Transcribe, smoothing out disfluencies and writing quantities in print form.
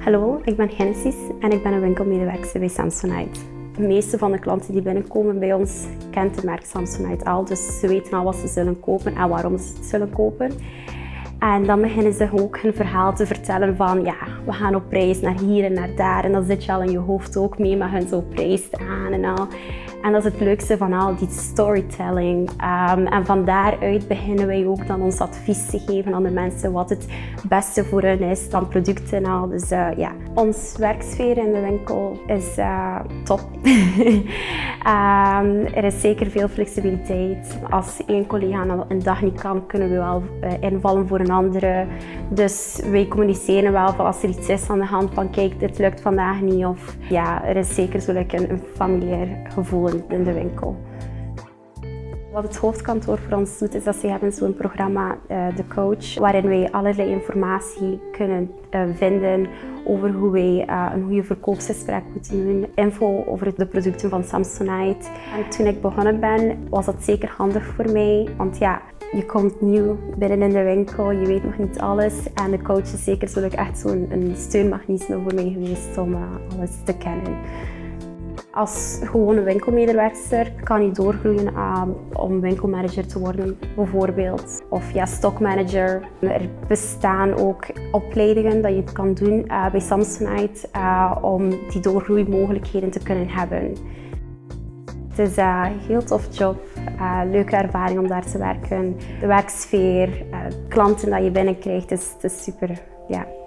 Hallo, ik ben Genesis en ik ben een winkelmedewerker bij Samsonite. De meeste van de klanten die binnenkomen bij ons kent het merk Samsonite al, dus ze weten al wat ze zullen kopen en waarom ze het zullen kopen. En dan beginnen ze ook hun verhaal te vertellen van ja, we gaan op reis naar hier en naar daar. En dan zit je al in je hoofd ook mee met hun zo op reis te gaan en al. En dat is het leukste van al, die storytelling. En van daaruit beginnen wij ook dan ons advies te geven aan de mensen wat het beste voor hen is, dan producten en al. Dus ja, ons werksfeer in de winkel is top. Er is zeker veel flexibiliteit. Als één collega een dag niet kan, kunnen we wel invallen voor een andere. Dus wij communiceren wel van als er iets is aan de hand van kijk, dit lukt vandaag niet. Of ja, er is zeker zo een familiair gevoel in de winkel. Wat het hoofdkantoor voor ons doet, is dat ze hebben zo'n programma, De Coach, waarin wij allerlei informatie kunnen vinden over hoe wij een goede verkoopsgesprek moeten doen, info over de producten van Samsonite. En toen ik begonnen ben, was dat zeker handig voor mij, want ja, je komt nieuw binnen in de winkel, je weet nog niet alles en de coach is zeker echt zo'n steunmechanisme voor mij geweest om alles te kennen. Als gewone winkelmedewerker kan je doorgroeien om winkelmanager te worden, bijvoorbeeld. Of ja, stockmanager. Er bestaan ook opleidingen dat je het kan doen bij Samsonite om die doorgroeimogelijkheden te kunnen hebben. Het is een heel tof job, leuke ervaring om daar te werken. De werksfeer, klanten dat je binnenkrijgt, is super. Ja.